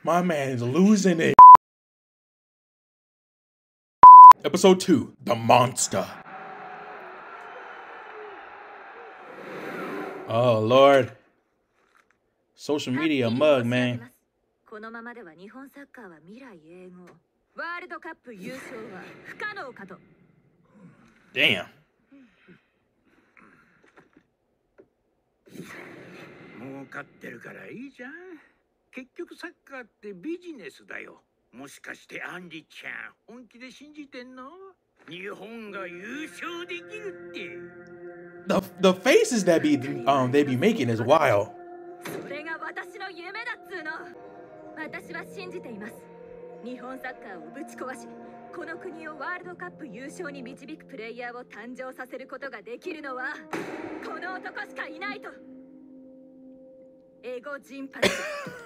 My man is losing it. Episode 2, The Monster. Oh, Lord. Social media mug, man. このままでは日本サッカーは未来永劫。ワールドカップ優勝は不可能かと。 Damn. 儲かってるからいいじゃん。結局サッカーってビジネスだよ。もしかしてアンリちゃん本気で信じてんの？日本が優勝できるって。 The faces that they be making is wild. それが私の夢だっつーの。私は信じています。日本サッカーをぶち壊し、この国をワールドカップ優勝に導くプレイヤーを誕生させることができるのはこの男しかいないと。エゴジンパチ。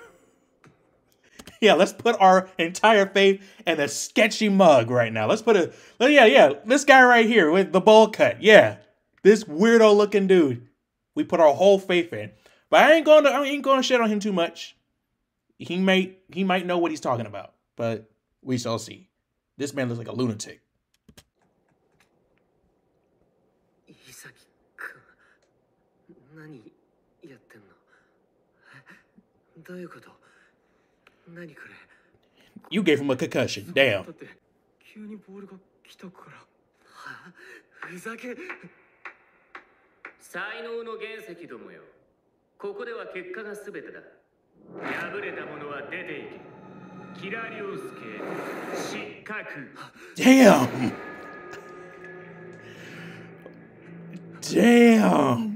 Yeah, let's put our entire faith in a sketchy mug right now. Let's put this guy right here with the bowl cut. Yeah, this weirdo looking dude. We put our whole faith in. But I ain't gonna shit on him too much. He might know what he's talking about, but we shall see. This man looks like a lunatic. 伊崎君、何やってんの？どういうこと？何これ？ You gave him a concussion. Damn. だって急にボールが来たから。はあ、ふざけ。 才能の原石どもよ。ここでは結果が全てだ。敗れた者は出ていけ。キラリオスケ失格。 Damn. Damn.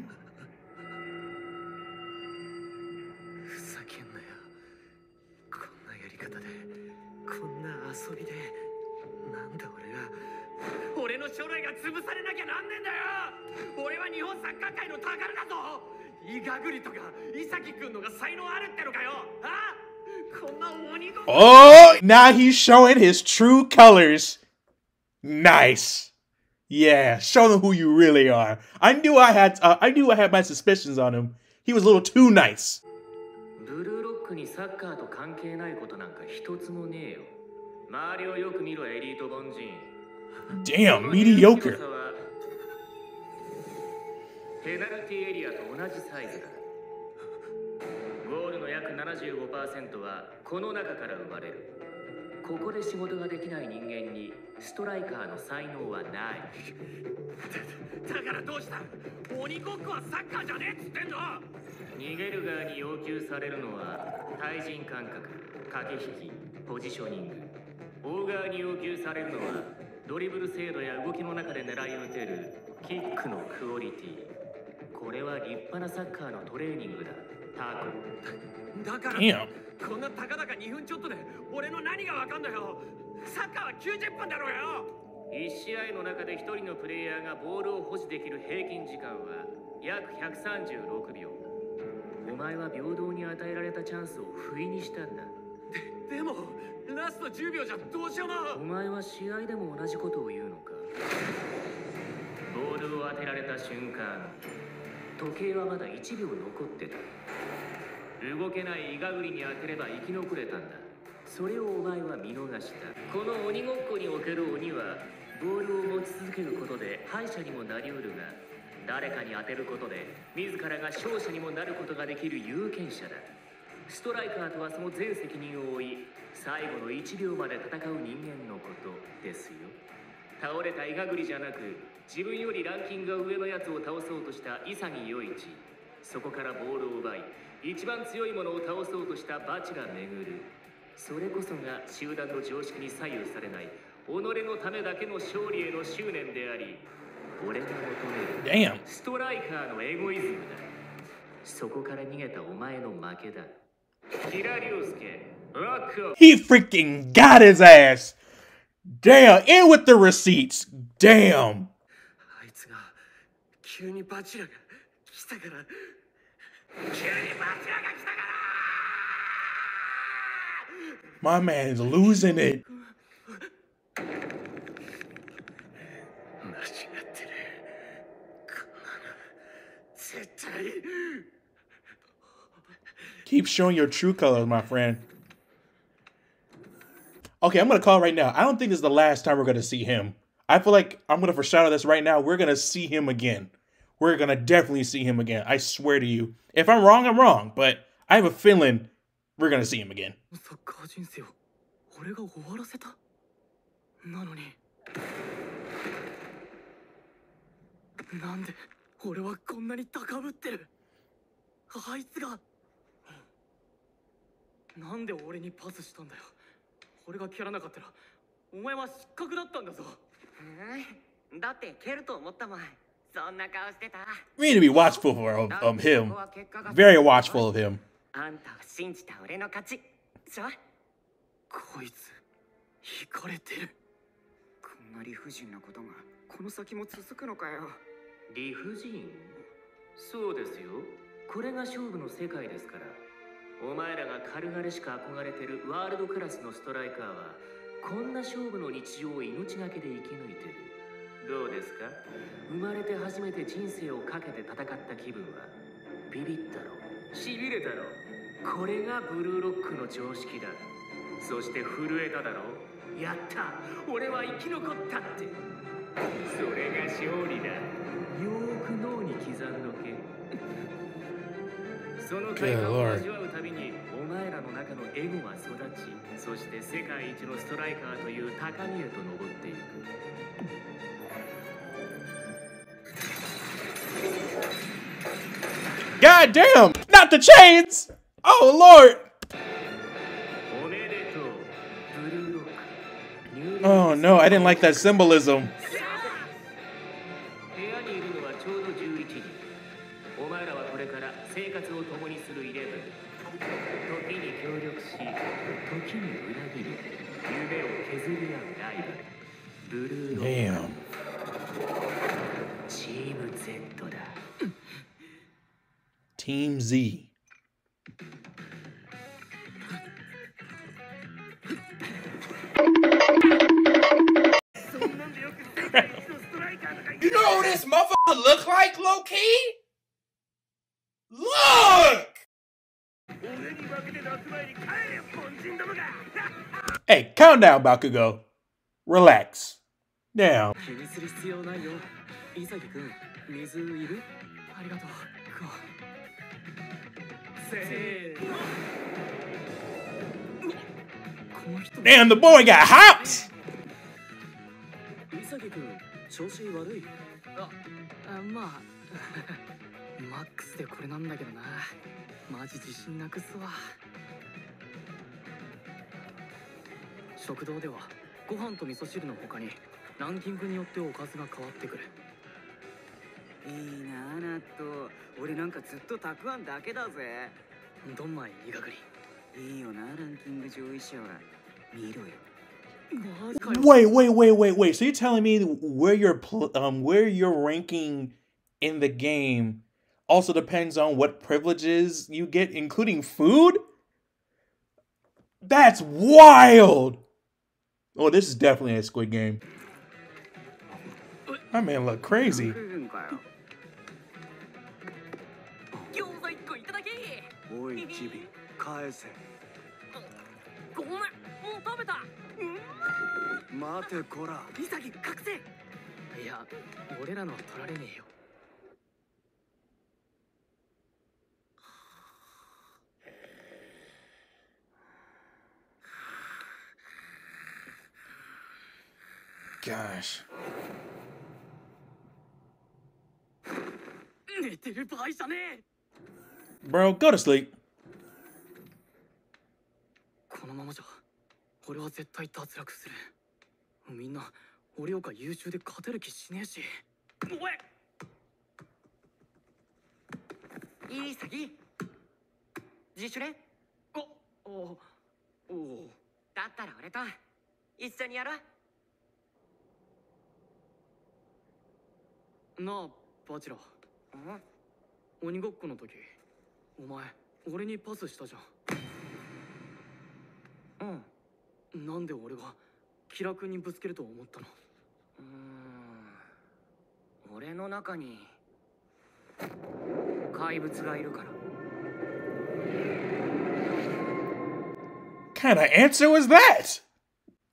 ふざけんなよ。こんなやり方で、こんな遊びで、なんで俺の将来が潰されなきゃなんねえんだよ。俺は日本サッカー界の宝だぞ。イガグリとか伊崎君のが才能あるってのかよ。あ？こんな鬼ごっこ。 Oh, now he's showing his true colors. Nice. Yeah, show them who you really are. I knew I had my suspicions on him. He was a little too nice. ブルーロックにサッカーと関係ないことなんか一つもねえよ。周りをよく見ろエリート凡人。 Damn, mediocre. ペナルティエリアと同じサイズだ。ゴールの約 75% はこの中から生まれる。ここで仕事ができない人間にストライカーの才能はない。 だからどうした？鬼ごっこはサッカーじゃねえっつってんの。 逃げる側に要求されるのは対人感覚、駆け引き、ポジショニング。追う側に要求されるのはドリブル精度や動きの中で狙い撃てるキックのクオリティ。これは立派なサッカーのトレーニングだ。タコ。 だから Damn. こんなたかだか2分ちょっとで俺の何がわかんだよ。サッカーは90分だろうよ。 1試合の中で1人のプレイヤーがボールを保持できる平均時間は約136秒。お前は平等に与えられたチャンスを不意にしたんだ。 でもラスト10秒じゃどうしようも。 お前は試合でも同じことを言うのか。ボールを当てられた瞬間、時計はまだ1秒残ってた。動けないイガグリに当てれば生き残れたんだ。それをお前は見逃した。この鬼ごっこにおける鬼はボールを持ち続けることで敗者にもなりうるが、誰かに当てることで自らが勝者にもなることができる有権者だ。ストライカーとはその全責任を負い、最後の1秒まで戦う人間のことですよ。倒れたイガグリじゃなく、自分よりランキングが上のやつを倒そうとした潔世一。そこからボールを奪い、一番強いものを倒そうとしたバチラ巡る。それこそが集団の常識に左右されない己のためだけの勝利への執念であり、俺が求めるストライカーのエゴイズムだ。そこから逃げたお前の負けだ。キラリオスケ、ロックオフ。 He freaking got his ass. Damn, in with the receipts. Damn. あいつが急にバチラが来たから。 急にバチラが来たから。 My man is losing it. 間違ってる。こんなの絶対。 Keep showing your true colors, my friend. Okay, I'm gonna call right now. I don't think this is the last time we're gonna see him. I feel like I'm gonna foreshadow this right now. We're gonna see him again. We're gonna definitely see him again. I swear to you. If I'm wrong, I'm wrong. But I have a feeling we're gonna see him again. サッカー人生を俺が終わらせたなのになんで俺はこんなに高ぶってるあいつがなんで俺にパスしたんだよ俺が蹴らなかったらお前は失格だったんだぞだって蹴ると思ったもんそんな顔してた We need to be watchful of him. Very watchful of him. あんたを信じた俺の勝ちしょこいつ惹かれてるこんな理不尽なことがこの先も続くのかよ理不尽そうですよこれが勝負の世界ですからお前らが軽々しく憧れてるワールドクラスのストライカーはこんな勝負の日常を命がけで生き抜いてるどうですか生まれて初めて人生をかけて戦った気分はビビったろしびれたろこれがブルーロックの常識だそして震えただろやった俺は生き残ったってそれが勝利だよーく脳に刻んどけその快感を味わうたびにお前らの中のエゴは育ちそして世界一のストライカーという高みへと登っていく God damn! Not the chains! Oh Lord! Oh no, I didn't like that symbolism. 部屋にいるのはちょうど11人お前らはこれから生活を共にする11時に協力し時に裏切り夢を削り合うライバルブルーロック Damn. チーム Z だ Team Z. You know who this motherfucker look like, low-key? Look! Hey, calm down, Bakugo. Relax. Down. 気にする必要ないよ潔くん水いるありがとうせーのこの人 Damn, the boy got hops! 潔くん調子悪いまあマックスでこれなんだけどなマジ自信なくすわ食堂ではご飯と味噌汁の他にランキングによっておかずが変わってくるいいなあ納豆俺なんかずっとたくあんだけだぜどんまいいがぐりいいよなランキング上位者は見ろよ Wait. So you're telling me where your ranking in the game also depends on what privileges you get, including food? That's wild! Oh, this is definitely a Squid Game. My man look crazy. 餃子1個いただけおいチビ返せごめんもう食べた待てこら潔隠せいや俺らのは取られねえよ Gosh. 寝てる場合じゃねえ Bro, go to sleep. このままじゃ俺は絶対脱落するみんな俺よか優秀で勝てる気しねえしおいいい潔自主練おだったら俺と一緒にやろうなあバチラ鬼ごっこの時お前俺にパスしたじゃんなんで俺がキラ君にぶつけると思ったの俺の中に怪物がいるから What kind of answer was that?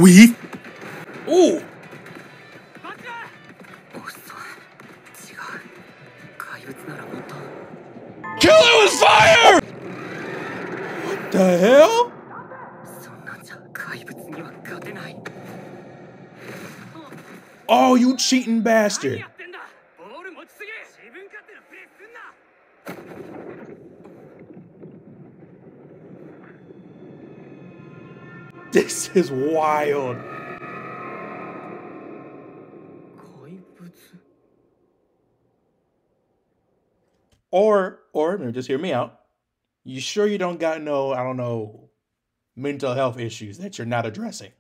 We. Ooh. Kill it with fire! What the hell? Oh, you cheating bastard. This is wild. Or just hear me out. You sure you don't got no, I don't know, mental health issues that you're not addressing?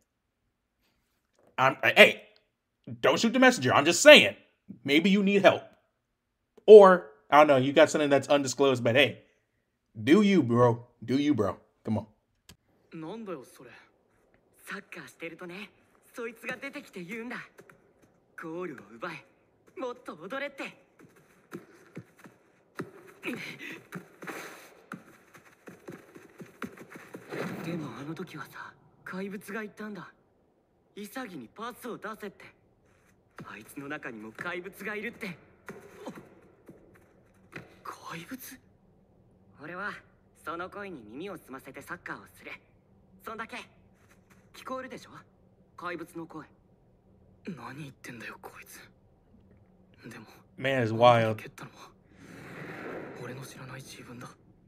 Hey, don't shoot the messenger. I'm just saying. Maybe you need help. Or, I don't know, you got something that's undisclosed, but hey, do you, bro. Do you, bro. Come on. なんだよそれ。サッカーしてるとね、そいつが出てきて言うんだ。ゴールを奪え、もっと踊れって。でもあの時はさ、怪物が言ったんだ。潔にパスを出せって。あいつの中にも怪物がいるって。怪物？俺はその声に耳を澄ませてサッカーをする。そんだけ。聞こえるでしょ？怪物の声。何言ってんだよこいつ。でも Man is wild. 蹴ったのは俺の知らない自分だ。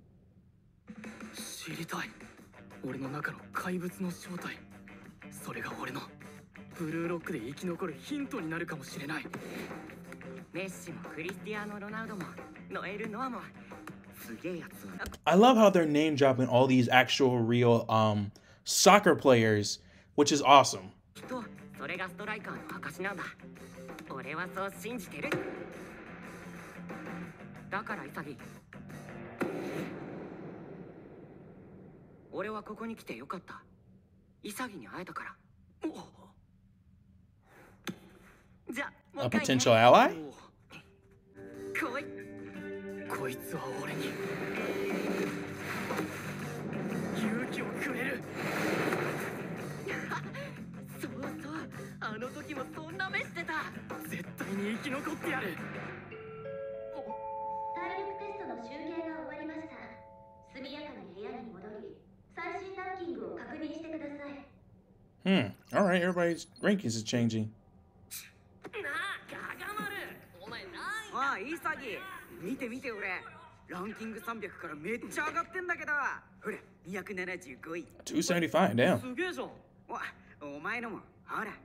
知りたい。俺の中の怪物の正体。それが俺のブルーロックで生き残るヒントになるかもしれない。メッシもクリスティアーノ・ロナウドもノエル・ノアもすげえやつ。 I love how they're name dropping all these actual real soccer players, which is awesome. それがストライカーの証なんだ。俺はそう信じてる。だから潔。俺はここに来てよかった。潔に会えたから。じゃあ、 A potential ally? こいつは俺に勇気をくれる。そうそう、あの時もそんな目してた。絶対に生き残ってやる。 体力テストの集計が終わりました。速やかに部屋に戻り、最新ランキングを確認してください。 All right, everybody's rankings is changing. なあ、ガガマル。お前なんや。ああ、潔。見て見て俺。ランキング300からめっちゃ上がってんだけど。ほら、275位。 275, damn. すげえじゃん。お前のも、ほら。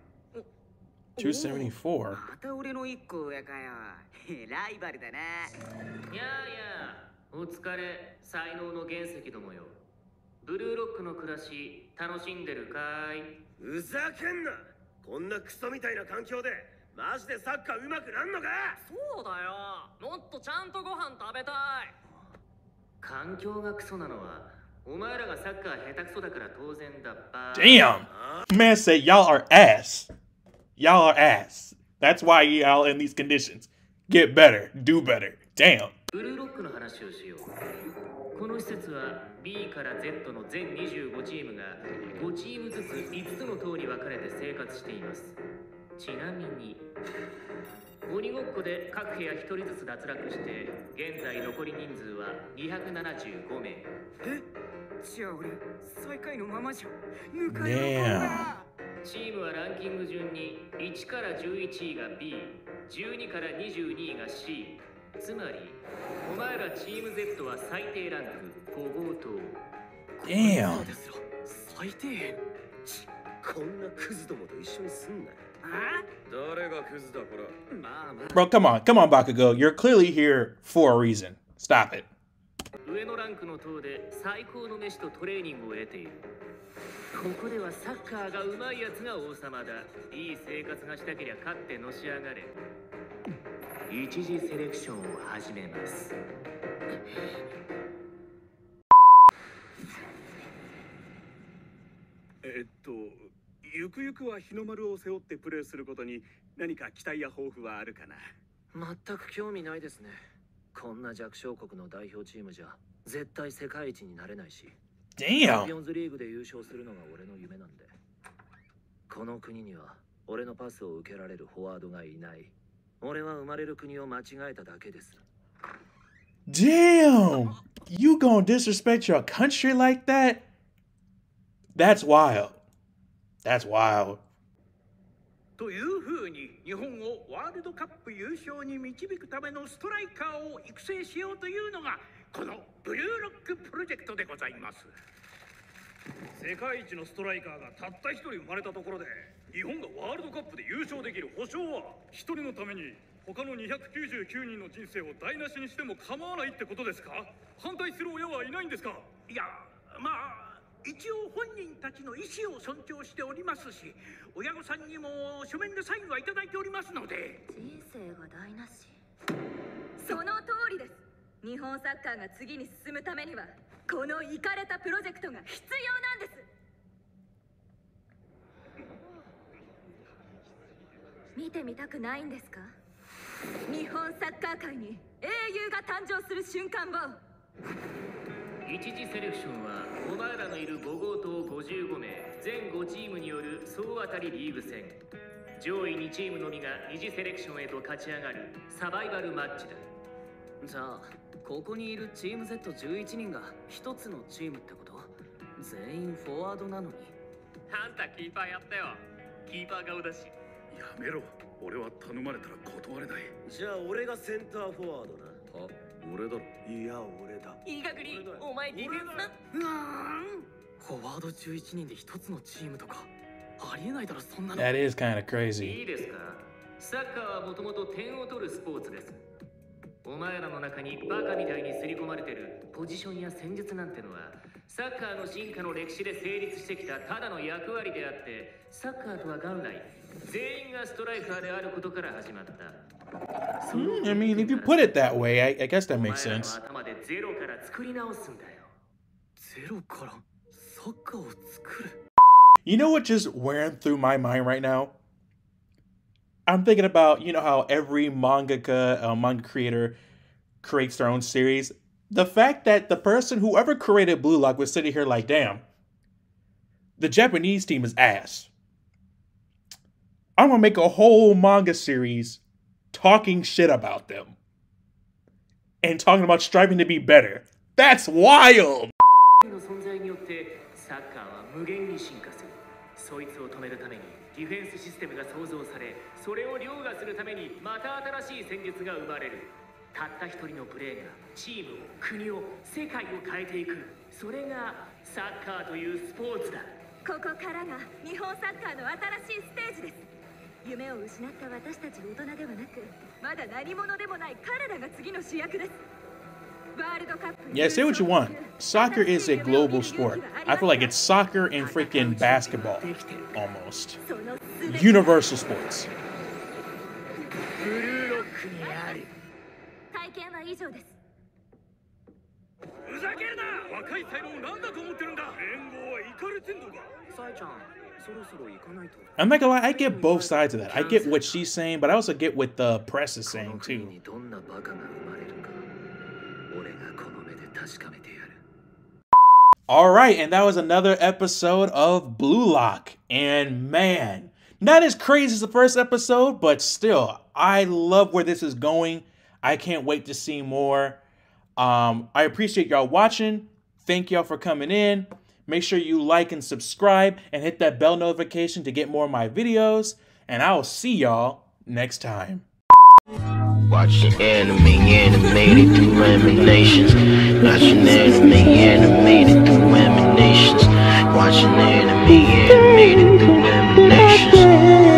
274. また俺の1個上かよ。ライバルだな。 やあやあ、お疲れ、才能の原石どもよ。ブルーロックの暮らし、楽しんでるかい？ ふざけんな。こんなクソみたいな環境でマジでサッカー上手くなんのか？ そうだよ。もっとちゃんとご飯食べたい。 環境がクソなのは、お前らがサッカー下手くそだから当然だっぱ。 Damn! Man said y'all are ass. Y'all are ass. That's why y'all in these conditions. Get better. Do better. Damn. ブルーロックの話をしよう。この施設は B から Z の全25チームが5チームずつ5つの棟に分かれて生活しています。ちなみに鬼ごっこで各部屋1人ずつ脱落して現在残り人数は275名。 じゃあ俺最下位のままじゃん。 Damn. チームはランキング順に1から11位が B、12から22位が C。つまりお前らチーム Z は最低ランク5号棟。 Damn. 最低。 こんなクズどもと一緒にすんなよ。誰がクズだこら。 Bro, come on, Bakugo. You're clearly here for a reason. Stop it. 上のランクの棟で最高の飯とトレーニングを得ている。ここではサッカーが上手いやつが王様だ。いい生活がしたけりゃ勝ってのし上がれ。一次セレクションを始めます。 ゆくゆくは日の丸を背負ってプレーすることに何か期待や抱負はあるかな？ 全く興味ないですね。こんな弱小国の代表チームじゃ絶対世界一になれないし。チャンピオ Damn. ンズリーグで優勝するのが俺の夢なんで。 この国には俺のパスを受けられるフォワードがいない。俺は生まれる国を間違えただけです。 Damn! You gonna disrespect your country like that? That's wild. That's wild. というふうに日本をワールドカップ優勝に導くためのストライカーを育成しようというのがこのブルーロックプロジェクトでございます。 世界一のストライカーがたった一人生まれたところで日本がワールドカップで優勝できる保証は一人のために他の299人の人生を台無しにしても構わないってことですか？反対する親はいないんですか？ いや、まあ一応本人たちの意思を尊重しておりますし、親御さんにも書面でサインはいただいておりますので。 人生が台無し。その通りです。日本サッカーが次に進むためにはこのイカれたプロジェクトが必要なんです。見てみたくないんですか？日本サッカー界に英雄が誕生する瞬間を。 一次セレクションはお前らのいる5号棟55名全5チームによる総当たりリーグ戦。上位2チームのみが二次セレクションへと勝ち上がるサバイバルマッチだ。 じゃあここにいるチーム Z11 人が一つのチームってこと？全員フォワードなのに。 あんたキーパーやったよ。キーパー顔だし。 やめろ、俺は頼まれたら断れない。 じゃあ俺がセンターフォワードな。 あ、俺だろ。 いや俺だ。 いいかぐり、お前ディフェンスな。 フォワード11人で一つのチームとかありえないだろそんなの。 That is kind of crazy. いいですか？サッカーはもともと点を取るスポーツです。お前らの中にバカみたいに刷り込まれてるポジションや戦術なんてのはサッカーの進化の歴史で成立してきたただの役割であって、サッカーとは元来全員がストライカーであることから始まった。 I mean, if you put it that way, I guess that makes sense. 頭でゼロから作り直すんだよ。 ゼロからサッカーを作る。 You know what just wearing through my mind right now? I'm thinking about, you know how every manga creator creates their own series. The fact that the person, whoever created Blue Lock, was sitting here like, damn, the Japanese team is ass. I'm gonna make a whole manga series talking shit about them and talking about striving to be better. That's wild. の存在によってサッカーは無限に進化する。そいつを止めるためにディフェンスシステムが創造され、それを凌駕するためにまた新しい戦術が生まれる。たった一人のプレーがチームを、国を、世界を変えていく。それがサッカーというスポーツだ。 ここからが日本サッカーの新しいステージです。夢を失った私たち大人ではなく、まだ何者でもない彼らが次の主役です。 Yeah, say what you want. Soccer is a global sport. I feel like it's soccer and freaking basketball, almost. Universal sports. ブルーロックにあり。 体験は以上です。 ふざけるな！若い才能なんだと思ってるんだ。連合はイカれてんのか。 サイちゃん、そろそろ行かないと。 I'm not gonna lie, I get both sides of that. I get what she's saying, but I also get what the press is saying too. All right, and that was another episode of Blue Lock. And man, not as crazy as the first episode, but still, I love where this is going. I can't wait to see more. I appreciate y'all watching. Thank y'all for coming in. Make sure you like and subscribe and hit that bell notification to get more of my videos. And I will see y'all next time. Watching anime animated through emanations. Watching anime animated through emanations. Watching anime animated through emanations.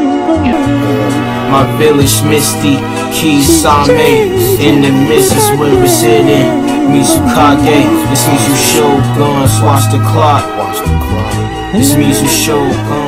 My village misty, Kisame. In the midst is where we're sitting. Mizukage. This means you show guns, watch the clock. This means you show guns.